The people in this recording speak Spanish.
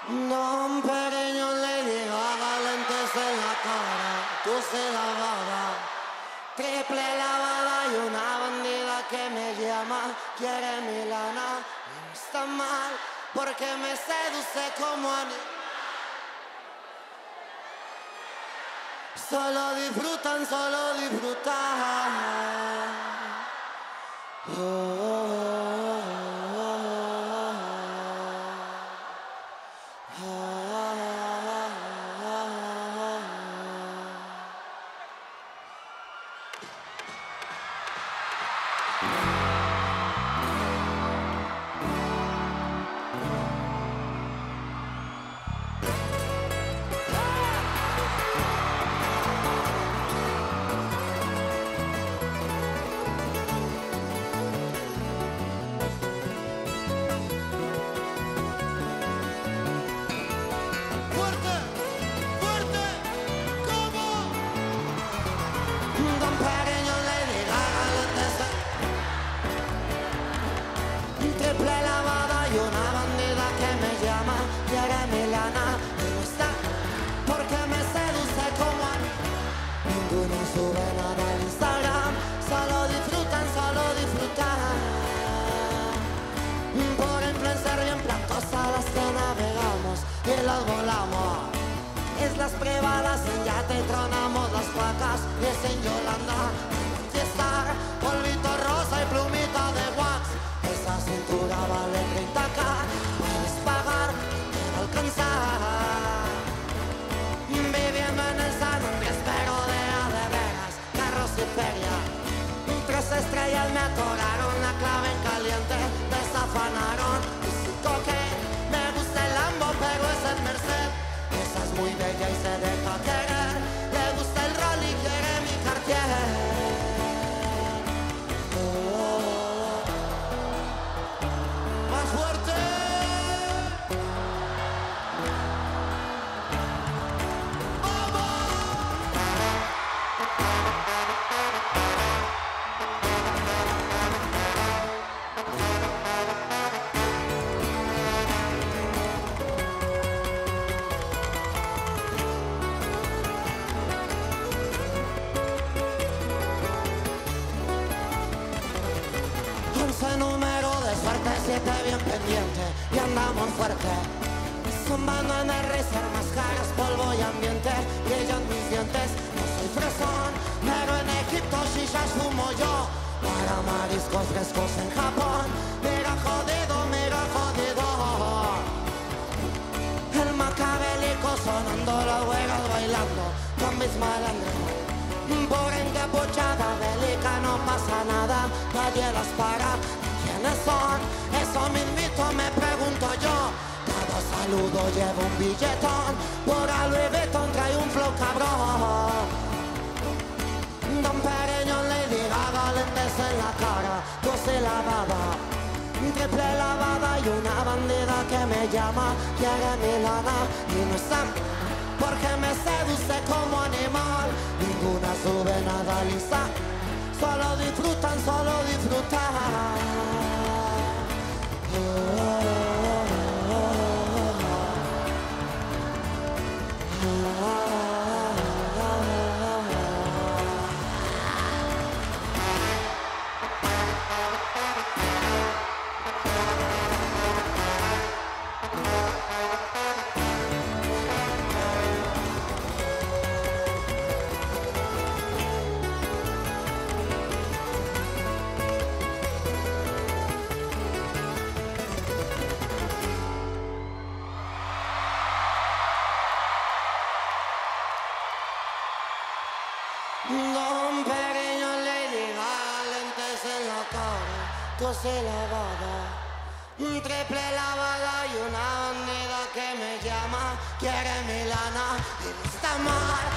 Don pequeño Lady Gaga, lentes en la cara, tú se lavada, triple lavada y una bandida que me llama, quiere mi lana, y no está mal, porque me seduce como animal. Solo disfrutan, solo disfrutan. Oh, oh, oh, oh, las privadas en yate tronamos las placas y es en Yolanda fiesta, polvito rosa y plumita de wax. Esa cintura vale 30K, puedes pagar, pero alcanzar. Viviendo en el San Andrés, pero de veras, carros y feria. 3 estrellas me atoraron, la clave en caliente, desafanaron. Y si toqué, me gusta el Lambo, pero es el Merced. Esa es muy bella y se deja querer. Le gusta el rol y quiere mi Cartier. Oh, oh, oh. ¡Más fuerte! Número de suerte, 7 bien pendiente y andamos fuerte. Zumbando en el racer, máscaras, polvo y ambiente. Brillan mis dientes, no soy fresón, pero en Egipto shishas fumo yo. Para mariscos frescos en Japón. Mira jodido, mira jodido. El macabélico sonando, las güeras bailando con mis malandros. Por encapuchada bélica no pasa nada, nadie las para. ¿Quiénes son? Eso mismito me pregunto yo. Cada saludo lleva un billetón, por a Louis Vuitton trae un flow cabrón. Don pequeño Lady Gaga, lentes en la cara, 12 lavada, triple lavada y una bandida que me llama, quiere mi lana y no está, porque me seduce como animal. Ninguna sube nada lisa, solo disfrutan, solo disfrutan. Oh, oh, oh, oh, oh, oh. Don pequeño Lady Gaga, lentes en la cara, 12 lavada, triple lavada y una bandida que me llama, quiere mi lana y no está mal.